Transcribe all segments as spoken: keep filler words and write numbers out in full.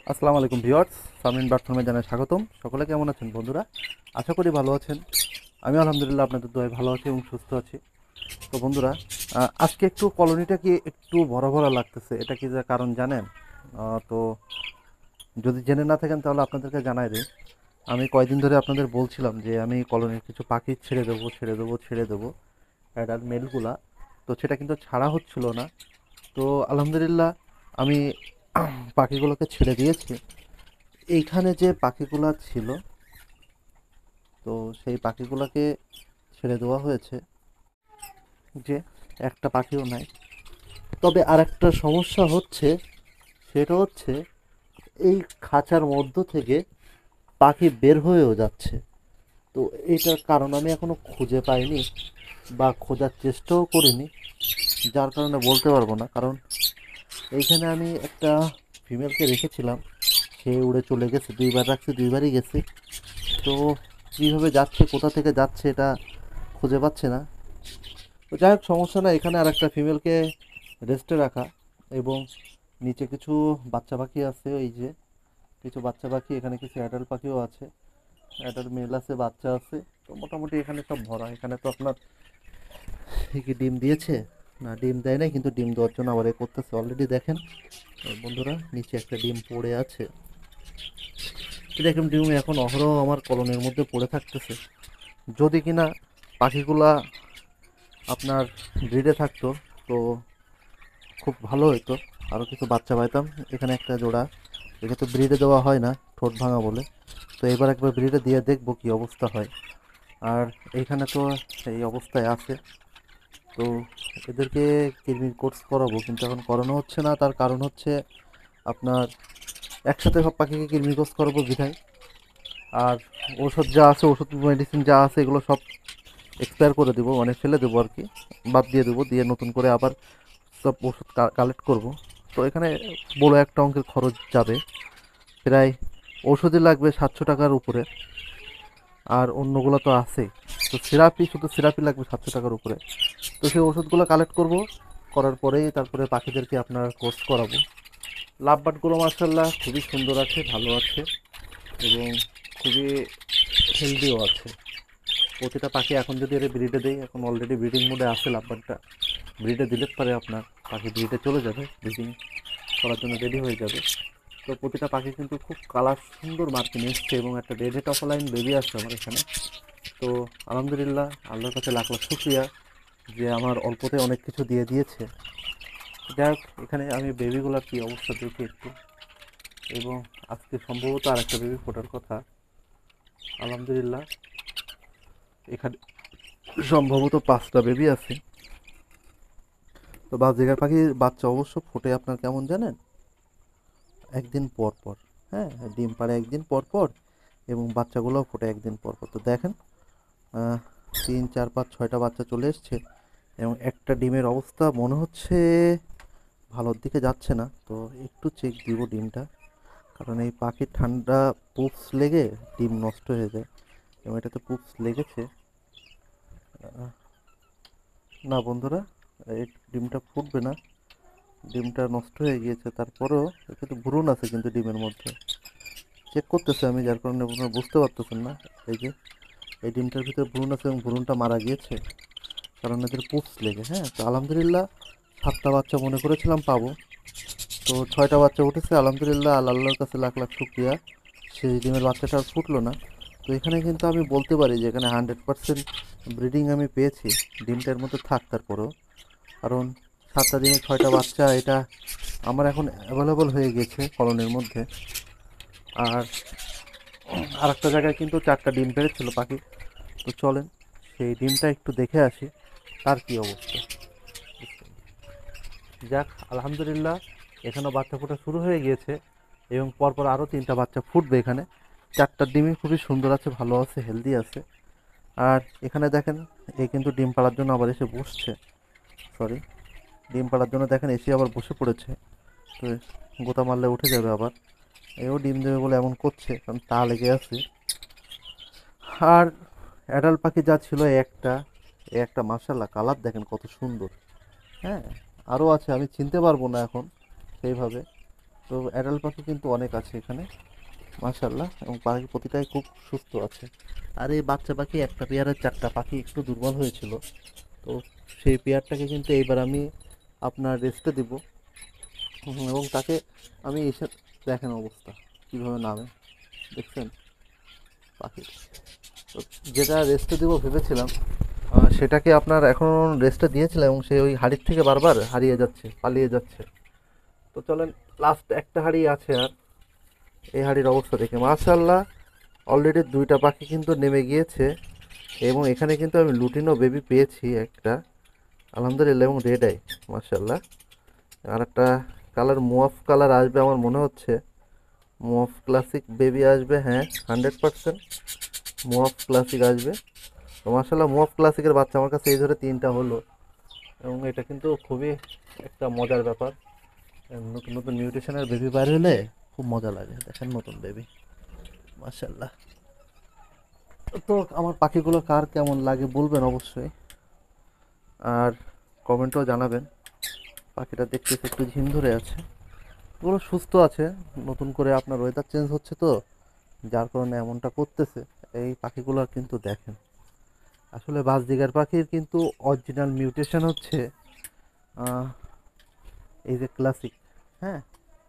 আসসালামু আলাইকুম ভিউয়ার্স, সামিন প্ল্যাটফর্মে জানাই স্বাগতম। সকলে কেমন আছেন বন্ধুরা? আশা করি ভালো আছেন। আমি আলহামদুলিল্লাহ আপনাদের দয়ায় ভালো আছি এবং সুস্থ আছি। তো বন্ধুরা, আহ, আজকে একটু কলোনিটা কি একটু ভরা ভরা লাগতেছে, এটা কি যে কারণ জানেন? আহ, তো যদি জেনে না থাকেন তাহলে আপনাদেরকে জানাই দিই। আমি কয়দিন ধরে আপনাদের বলছিলাম যে আমি কলোনির কিছু পাখি ছেড়ে দেবো ছেড়ে দেবো ছেড়ে দেবো, অ্যাডাল্ট মেলগুলা। তো সেটা কিন্তু ছাড়া হচ্ছিল না। তো আলহামদুলিল্লাহ আমি পাখিগুলোকে ছেড়ে দিয়েছি। এইখানে যে পাখিগুলা ছিল, তো সেই পাখিগুলোকে ছেড়ে দেওয়া হয়েছে, যে একটা পাখিও নাই। তবে আর একটা সমস্যা হচ্ছে, সেটা হচ্ছে এই খাঁচার মধ্য থেকে পাখি বের হয়েও যাচ্ছে। তো এটার কারণ আমি এখনো খুঁজে পাইনি বা খোঁজার চেষ্টাও করিনি, যার কারণে বলতে পারবো না। কারণ এইখানে আমি একটা ফিমেলকে রেখেছিলাম, সে উড়ে চলে গেছে। দুইবার রাখছি, দুইবারই গেছে। তো কীভাবে যাচ্ছে, কোথা থেকে যাচ্ছে, এটা খুঁজে পাচ্ছে না। তো যাই হোক, সমস্যা না। এখানে আর একটা ফিমেলকে রেস্টে রাখা, এবং নিচে কিছু বাচ্চা পাখি আছে। এই যে কিছু বাচ্চা পাখি, এখানে কিছু অ্যাডাল্ট পাখিও আছে। অ্যাডাল্ট মেল আছে, বাচ্চা আছে। তো মোটামুটি এখানে সব ভরা। এখানে তো আপনার এ কি ডিম দিয়েছে? না, ডিম দেয় নাই, কিন্তু ডিম দেওয়ার জন্য আবার এ করতেছে। অলরেডি দেখেন বন্ধুরা, নিচে একটা ডিম পড়ে আছে। এরকম ডিম এখন অহরহ আমার কলোনির মধ্যে পড়ে থাকতেছে। যদি কিনা পাখিগুলা আপনার ব্রিডে থাকতো, তো খুব ভালো হতো, আরও কিছু বাচ্চা পাইতাম। এখানে একটা জোড়া, একে তো ব্রিডে দেওয়া হয় না, ঠোঁট ভাঙা বলে। তো এবার একবার ব্রিডে দিয়ে দেখবো কী অবস্থা হয়। আর এইখানে তো এই অবস্থায় আছে। তো এদেরকে কৃমির কোর্স করাবো, কিন্তু এখন করানো হচ্ছে না। তার কারণ হচ্ছে আপনার একসাথে সব পাখিকে কৃমি কোর্স করাবো বিধায়। আর ওষুধ যা আছে, ওষুধ মেডিসিন যা আছে, এগুলো সব এক্সপায়ার করে দেবো, মানে ফেলে দেবো আর কি, বাদ দিয়ে দেবো। দিয়ে নতুন করে আবার সব ওষুধ কালেক্ট করব। তো এখানে বড় একটা অঙ্কের খরচ যাবে, প্রায় ওষুধে লাগবে সাতশো টাকার উপরে। আর অন্যগুলো তো আছেই। তো সিরাপি, শুধু সিরাপি লাগবে সাতশো টাকার উপরে। তো সেই ওষুধগুলো কালেক্ট করব, করার পরেই তারপরে পাখিদেরকে আপনার কোর্স করাবো। লাভবার্ডগুলো মার্শাল্লাহ খুবই সুন্দর আছে, ভালো আছে, এবং খুবই হেলদিও আছে। প্রতিটা পাখি এখন যদি এর ব্রিডে দেয়, এখন অলরেডি ব্রিডিং মোডে আছে লাভবার্ডটা। ব্রিডে দিলে পরে আপনার পাখি ব্রিডে চলে যাবে, ব্রিডিং করার জন্য রেডি হয়ে যাবে। তো প্রতিটা পাখি কিন্তু খুব কালার সুন্দর মার্কিন এসছে, এবং একটা রেড হেড অফলাইন বেবি আছে আমার এখানে। তো আলহামদুলিল্লাহ, আল্লাহর কাছে লাখ লাখ শুক্রিয়া যে আমার অল্পতে অনেক কিছু দিয়ে দিয়েছে। যাই হোক, এখানে আমি বেবিগুলোর কী অবস্থা দেখি একটু। এবং আজকে সম্ভবত আর একটা বেবি ফোটার কথা। আলহামদুলিল্লাহ, এখানে সম্ভবত পাঁচটা বেবি আছে। তো বাজরিগার পাখির বাচ্চা অবশ্য ফোটে আপনার কেমন জানেন? একদিন পর পর। হ্যাঁ, ডিম পাড়ে একদিন পর পর, এবং বাচ্চাগুলোও ফোটে একদিন পর পর। তো দেখেন, আহ, তিন চার পাঁচ ছয়টা বাচ্চা চলে এসছে, এবং একটা ডিমের অবস্থা মনে হচ্ছে ভালোর দিকে যাচ্ছে না। তো একটু চেক দিব ডিমটা, কারণ এই পাখির ঠান্ডা পুপস লেগে ডিম নষ্ট হয়ে যায়, এবং এটাতে পুপস লেগেছে। আহ, না বন্ধুরা, এই ডিমটা ফুটবে না, ডিমটা নষ্ট হয়ে গিয়েছে। তারপরেও কিন্তু ভ্রূণ আছে কিন্তু ডিমের মধ্যে, চেক করতেছে আমি, যার কারণে আপনারা বুঝতে পারতেছেন না। এই যে এই ডিমটার ভিতরে ভ্রূণ আছে, এবং ভ্রূণটা মারা গিয়েছে কারণ এদের পুপস লেগে। হ্যাঁ, তো আলহামদুলিল্লাহ, সাতটা বাচ্চা মনে করেছিলাম পাবো, তো ছয়টা বাচ্চা উঠেছে। আলহামদুলিল্লাহ, আল্লাহ আল্লাহর কাছে লাখ লাখ শুক্রিয়া, সেই ডিমের বাচ্চাটা আর ফুটলো না। তো এখানে কিন্তু আমি বলতে পারি যে এখানে হান্ড্রেড পার্সেন্ট ব্রিডিং আমি পেয়েছি। ডিমটার মধ্যে থাক তারপরেও, কারণ সাতটা ডিমে ছয়টা বাচ্চা, এটা আমার এখন অ্যাভেলেবল হয়ে গেছে কলোনির মধ্যে। আর আর একটা জায়গায় কিন্তু চারটা ডিম পেড়েছিল পাখি। তো চলেন সেই ডিমটা একটু দেখে আসি, তার কি অবস্থা। যাক, আলহামদুলিল্লাহ, এখানেও বাচ্চা ফোটা শুরু হয়ে গিয়েছে, এবং পরপর আরও তিনটা বাচ্চা ফুটবে এখানে। চারটার ডিমই খুবই সুন্দর আছে, ভালো আছে, হেলদি আছে। আর এখানে দেখেন, এ কিন্তু ডিম পাড়ার জন্য আবার এসে বসছে। সরি, ডিম পাড়ার জন্য দেখেন এসে আবার বসে পড়েছে। তো গোতা মারলে উঠে যাবে আবার। এও ডিম দেবে বলে এমন করছে, কারণ তা লেগে আছে। আর অ্যাডাল্ট পাখি যা ছিল এই একটা, এই একটা মার্শাল্লাহ, কালার দেখেন কত সুন্দর। হ্যাঁ, আরও আছে, আমি চিনতে পারবো না এখন সেইভাবে। তো অ্যাডাল্ট পাখি কিন্তু অনেক আছে এখানে মাশাআল্লাহ, এবং পাখি প্রতিটাই খুব সুস্থ আছে। আর এই বাচ্চা পাখি একটা পেয়ারের চারটা পাখি একটু দুর্বল হয়েছিল, তো সেই পেয়ারটাকে কিন্তু এইবার আমি আপনার রেস্টে দিব। হুম, এবং তাকে আমি এসে দেখেন অবস্থা কীভাবে নামে, দেখছেন পাখি। তো যেটা রেস্টে দিব ভেবেছিলাম আহ, সেটাকে আপনার এখন রেস্টে দিয়েছিলাম, এবং সে ওই হাড়ির থেকে বারবার হারিয়ে যাচ্ছে, পালিয়ে যাচ্ছে। তো চলেন, লাস্ট একটা হাড়ি আছে আর। এই হাড়ির অবস্থা দেখে মাশাআল্লাহ, অলরেডি দুইটা পাখি কিন্তু নেমে গিয়েছে, এবং এখানে কিন্তু আমি লুটিনো বেবি পেয়েছি একটা, আলহামদুলিল্লাহ, এবং রেড আই মাশাআল্লাহ। আর একটা কালার মুয়াফ কালার আসবে আমার মনে হচ্ছে, মুয়াফ ক্লাসিক বেবি আসবে, হ্যাঁ হান্ড্রেড পার্সেন্ট মুয়াফ ক্লাসিক আসবে। তো মাশাআল্লাহ, মুয়াফ ক্লাসিকের বাচ্চা আমার কাছে এই ধরে তিনটা হলো, এবং এটা কিন্তু খুবই একটা মজার ব্যাপার। নতুন নতুন মিউটেশনের বেবি বাইর হলে খুব মজা লাগে, দেখেন নতুন বেবি মাশাআল্লাহ। তো আমার পাখিগুলো কার কেমন লাগে বলবেন অবশ্যই, আর কমেন্টও জানাবেন। পাখিটা দেখতেছে একটু ঝিম ধরে আছে, ওগুলো সুস্থ আছে। নতুন করে আপনার ওয়েদার চেঞ্জ হচ্ছে তো, যার কারণে এমনটা করতেছে। এই পাখিগুলো কিন্তু দেখেন, আসলে বাজদিগার পাখির কিন্তু অরিজিনাল মিউটেশন হচ্ছে আহ, এই যে ক্লাসিক, হ্যাঁ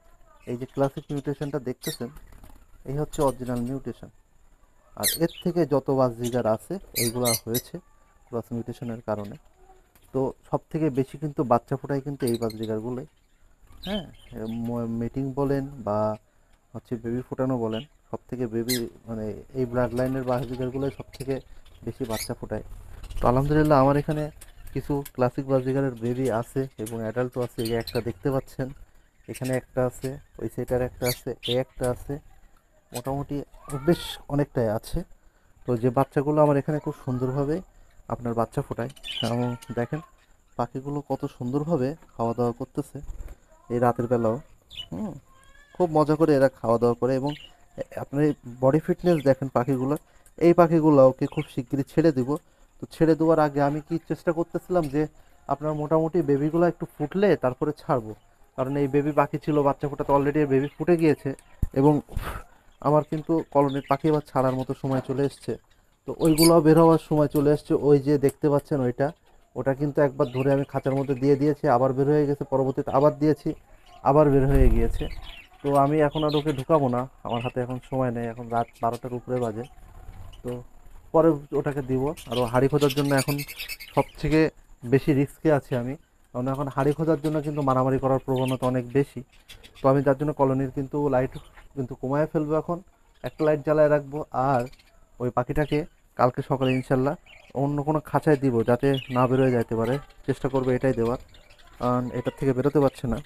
এই যে ক্লাসিক মিউটেশনটা দেখতেছেন, এই হচ্ছে অরিজিনাল মিউটেশন। আর এর থেকে যত বাজদিগার আছে এইগুলা হয়েছে ক্রস মিউটেশনের কারণে। তো সব থেকে বেশি কিন্তু বাচ্চা ফোটায় কিন্তু এই বাজদিগারগুলোই, হ্যাঁ মিটিং বলেন বা হচ্ছে বেবি ফোটানো বলেন, সব থেকে বেবি মানে এই ব্লাড লাইনের বাজদিগারগুলোই সব থেকে বেশি বাচ্চা ফোটায়। তো আলহামদুলিল্লাহ আমার এখানে কিছু ক্লাসিক বাজদিগারের বেবি আছে এবং অ্যাডাল্টও আছে। এই একটা দেখতে পাচ্ছেন, এখানে একটা আছে, ওই সাইডের একটা আছে, এই একটা আছে, মোটামুটি বেশ অনেকটাই আছে। তো যে বাচ্চাগুলো আমার এখানে খুব সুন্দরভাবে আপনার বাচ্চা ফোটায়, এবং দেখেন পাখিগুলো কত সুন্দরভাবে খাওয়া দাওয়া করতেছে এই রাতের বেলাও। হুম, খুব মজা করে এরা খাওয়া দাওয়া করে, এবং আপনার এই বডি ফিটনেস দেখেন পাখিগুলো। এই পাখিগুলোকে খুব শিগগিরই ছেড়ে দিব। তো ছেড়ে দেওয়ার আগে আমি কি চেষ্টা করতেছিলাম যে আপনার মোটামুটি বেবিগুলো একটু ফুটলে তারপরে ছাড়বো, কারণ এই বেবি পাখি ছিল, বাচ্চা ফোটাতে অলরেডি বেবি ফুটে গিয়েছে, এবং আমার কিন্তু কলোনির পাখি এবার ছাড়ার মতো সময় চলে এসছে। তো ওইগুলো বের হওয়ার সময় চলে এসছে, ওই যে দেখতে পাচ্ছেন ওইটা, ওটা কিন্তু একবার ধরে আমি খাঁচার মধ্যে দিয়ে দিয়েছি, আবার বের হয়ে গেছে, পরবর্তীতে আবার দিয়েছি, আবার বের হয়ে গিয়েছে। তো আমি এখন আর ওকে ঢুকাবো না, আমার হাতে এখন সময় নেই, এখন রাত বারোটার উপরে বাজে। তো পরে ওটাকে দিব। আর ও হাঁড়ি খোঁজার জন্য এখন সব থেকে বেশি রিস্কে আছি আমি, কারণ এখন হাঁড়ি খোঁজার জন্য কিন্তু মারামারি করার প্রবণতা অনেক বেশি। তো আমি যার জন্য কলোনির কিন্তু লাইট কিন্তু কমায় ফেলবো এখন, একটা লাইট জ্বালায় রাখবো। আর ওই পাখিটাকে কালকে সকালে ইনশাল্লাহ অন্য কোনো খাঁচায় দিব, যাতে না বেরোয় যাইতে পারে, চেষ্টা করবো এটাই দেওয়ার, কারণ এটার থেকে বেরোতে পারছে না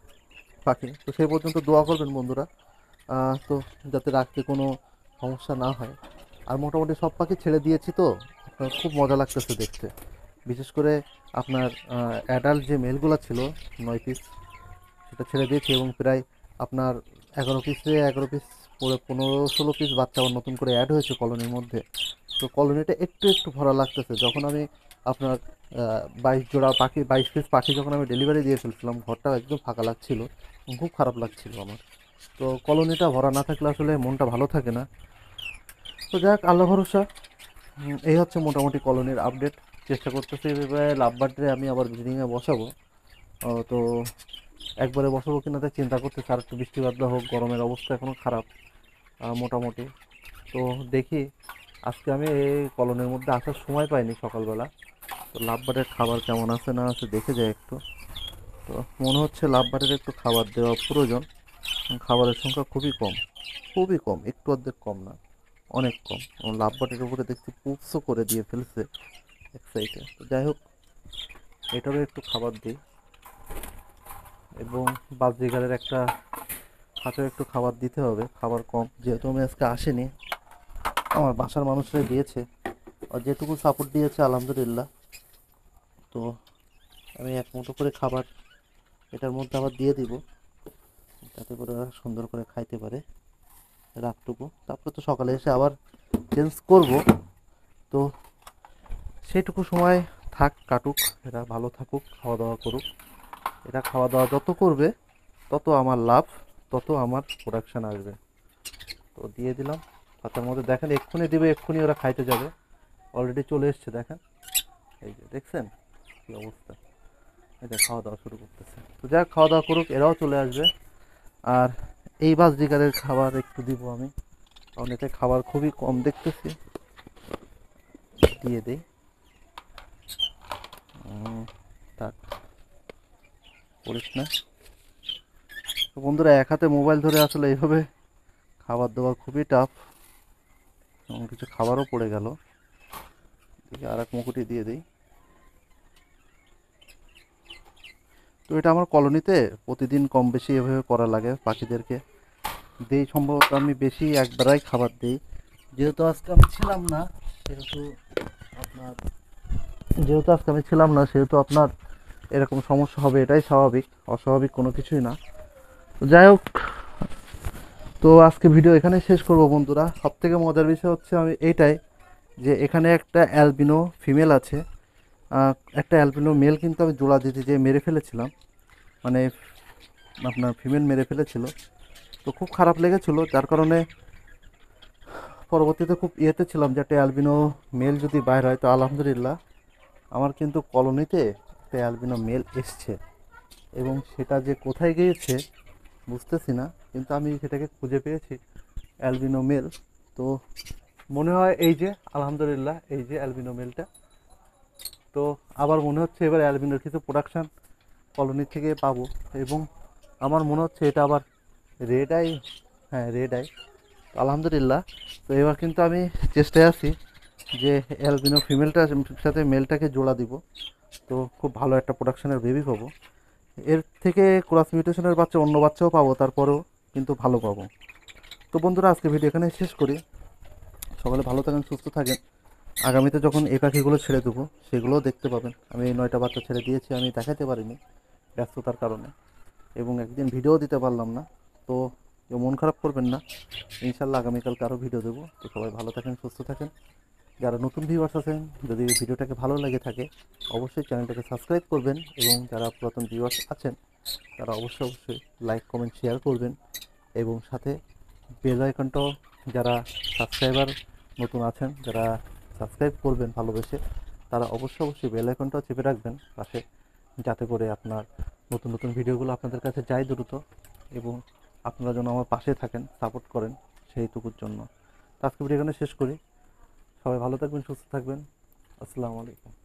পাখি। তো সেই পর্যন্ত দোয়া করবেন বন্ধুরা, আহ, তো যাতে রাখতে কোনো সমস্যা না হয়। আর মোটামুটি সব পাখি ছেড়ে দিয়েছি, তো আপনার খুব মজা লাগতেছে দেখতে। বিশেষ করে আপনার অ্যাডাল্ট যে মেলগুলো ছিল নয় পিস, সেটা ছেড়ে দিয়েছি, এবং প্রায় আপনার এগারো পিসে এগারো পিস পরে পনেরো ষোলো পিস বাচ্চা আবার নতুন করে অ্যাড হয়েছে কলোনির মধ্যে। তো কলোনিটা একটু একটু ভরা লাগতেছে। যখন আমি আপনার বাইশ জোড়া পাখি, বাইশ পিস পাখি যখন আমি ডেলিভারি দিয়ে ফেলছিলাম, ঘরটা একদম ফাঁকা লাগছিল, খুব খারাপ লাগছিল আমার। তো কলোনিটা ভরা না থাকলে আসলে মনটা ভালো থাকে না। তো যাক, আল্লাহ ভরসা। উম, এই হচ্ছে মোটামুটি কলোনির আপডেট। চেষ্টা করতেছি এভাবে লাভবার্ডে আমি আবার ব্রিডিংয়ে বসাবো। ও, তো একবারে বসাবো কিনা তাই চিন্তা করতেছি, আর একটু বৃষ্টি বাদলা হোক, গরমের অবস্থা এখনও খারাপ আহ, মোটামুটি। তো দেখি, আজকে আমি এই কলোনির মধ্যে আসার সময় পাইনি সকালবেলা। তো লাভবার্ডের খাবার কেমন আছে না আছে দেখে যাই একটু। তো মনে হচ্ছে লাভবার্ডের একটু খাবার দেওয়া প্রয়োজন, খাবারের সংখ্যা খুবই কম, খুবই কম, একটু অর্ধেক কম না, অনেক কম। এবং লাভবার্ডের উপরে দেখছি পুপসও করে দিয়ে ফেলছে এক সাইডে। তো যাই হোক, এটারও একটু খাবার দিই, এবং বাজরিগারের একটা খাঁচাও একটু খাবার দিতে হবে। খাবার কম, যেহেতু আমি আজকে আসেনি, আমার বাসার মানুষরা দিয়েছে, আর যেটুকু সাপোর্ট দিয়েছে আলহামদুলিল্লাহ। তো আমি এক মুঠো করে খাবার এটার মধ্যে আবার দিয়ে দিব, যাতে করে ওরা সুন্দর করে খাইতে পারে রাতটুকু। তারপরে তো সকালে এসে আবার চেঞ্জ করব। তো সেইটুকু সময় থাক, কাটুক, এরা ভালো থাকুক, খাওয়া দাওয়া করুক। এরা খাওয়া দাওয়া যত করবে তত আমার লাভ, তত আমার প্রোডাকশান আসবে। তো দিয়ে দিলাম পাতার মধ্যে, দেখেন এক্ষুনি দিবে, এক্ষুনি ওরা খাইতে যাবে। অলরেডি চলে এসছে, দেখেন এই যে দেখছেন কী অবস্থা। এই যে খাওয়া দাওয়া শুরু করতেছে। তো যাক, খাওয়া দাওয়া করুক, এরাও চলে আসবে। আর এই বাজরিকারের খাবার একটু দিব আমি, কারণ এতে খাবার খুবই কম দেখতেছি। দিয়ে দিই। থাক, করিস না। তো বন্ধুরা, এক হাতে মোবাইল ধরে আসলে এইভাবে খাবার দেওয়া খুবই টাফ, এবং কিছু খাবারও পড়ে গেল। আর এক মুকুটি দিয়ে দিই। তো এটা আমার কলোনিতে প্রতিদিন কম বেশি এভাবে করা লাগে পাখিদেরকে দিই। সম্ভবত আমি বেশি একবারাই খাবার দিই, যেহেতু আজকে আমি ছিলাম না সেহেতু আপনার যেহেতু আজকে আমি ছিলাম না সেহেতু আপনার এরকম সমস্যা হবে, এটাই স্বাভাবিক, অস্বাভাবিক কোনো কিছুই না। তো যাই হোক, তো আজকে ভিডিও এখানে শেষ করব বন্ধুরা। সব থেকে মজার বিষয় হচ্ছে আমি এইটাই, যে এখানে একটা অ্যালবিনো ফিমেল আছে, একটা অ্যালবিনো মেল কিন্তু আমি জোড়া দিতে যেয়ে মেরে ফেলেছিলাম, মানে আপনার ফিমেল মেরে ফেলেছিল। তো খুব খারাপ লেগেছিলো, যার কারণে পরবর্তীতে খুব ইয়েতে ছিলাম যে একটা অ্যালবিনো মেল যদি বাইর হয়। তো আলহামদুলিল্লাহ আমার কিন্তু কলোনিতে একটা অ্যালবিনো মেল এসছে, এবং সেটা যে কোথায় গিয়েছে বুঝতেছি না, কিন্তু আমি সেটাকে খুঁজে পেয়েছি, অ্যালবিনো মেল। তো মনে হয় এই যে আলহামদুলিল্লাহ এই যে অ্যালবিনো মেলটা। তো আবার মনে হচ্ছে এবার অ্যালবিনোর কিছু প্রোডাকশান কলোনি থেকে পাবো, এবং আমার মনে হচ্ছে এটা আবার রেড আই, হ্যাঁ রেড আই। আলহামদুলিল্লাহ। তো এবার কিন্তু আমি চেষ্টায় আছি যে অ্যালবিনো ফিমেলটার সাথে মেলটাকে জোড়া দিব, তো খুব ভালো একটা প্রোডাকশানের বেবি পাবো। এর থেকে ক্রস মিউটেশনের বাচ্চা, অন্য বাচ্চাও পাবো, তারপরেও কিন্তু ভালো পাবো। তো বন্ধুরা, আজকে ভিডিও এখানে শেষ করি। সকলে ভালো থাকেন, সুস্থ থাকেন। আগামীতে যখন এই পাখিগুলো ছেড়ে দেবো সেগুলোও দেখতে পাবেন। আমি এই নয়টা বাচ্চা ছেড়ে দিয়েছি, আমি দেখাতে পারিনি ব্যস্ততার কারণে, এবং একদিন ভিডিও দিতে পারলাম না। তো কেউ মন খারাপ করবেন না, ইনশাল্লাহ আগামীকালকে আরও ভিডিও দেবো। তো সবাই ভালো থাকেন, সুস্থ থাকেন। যারা নতুন ভিউয়ার্স আছেন, যদি ভিডিওটাকে ভালো লাগে থাকে অবশ্যই চ্যানেলটাকে সাবস্ক্রাইব করবেন, এবং যারা পুরাতন ভিউয়ার্স আছেন তারা অবশ্যই অবশ্যই লাইক কমেন্ট শেয়ার করবেন, এবং সাথে বেল আইকনটাও, যারা সাবস্ক্রাইবার নতুন আছেন, যারা সাবস্ক্রাইব করবেন ভালোবেসে, তারা অবশ্যই অবশ্যই বেল আইকনটাও চেপে রাখবেন পাশে, যাতে করে আপনার নতুন নতুন ভিডিওগুলো আপনাদের কাছে যায় দ্রুত, এবং আপনারা যেন আমার পাশে থাকেন, সাপোর্ট করেন সেইটুকুর জন্য। আজকে ভিডিও এখানে শেষ করি। সবাই ভালো থাকবেন, সুস্থ থাকবেন। আসসালামু আলাইকুম।